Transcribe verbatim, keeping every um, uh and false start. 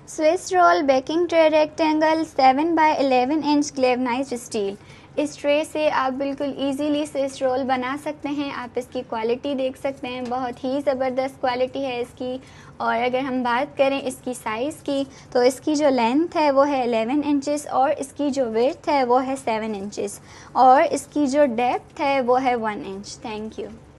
Swiss roll baking tray rectangle seven by eleven inch galvanised steel. इस tray से आप बिल्कुल इजीली स्विस रोल बना सकते हैं। आप इसकी क्वालिटी देख सकते हैं, बहुत ही ज़बरदस्त क्वालिटी है इसकी। और अगर हम बात करें इसकी साइज़ की, तो इसकी जो लेंथ है वो है इलेवन इंचेस और इसकी जो विड्थ है वो है सेवन इंचेस और इसकी जो डेप्थ है वो है वन इंच। Thank you.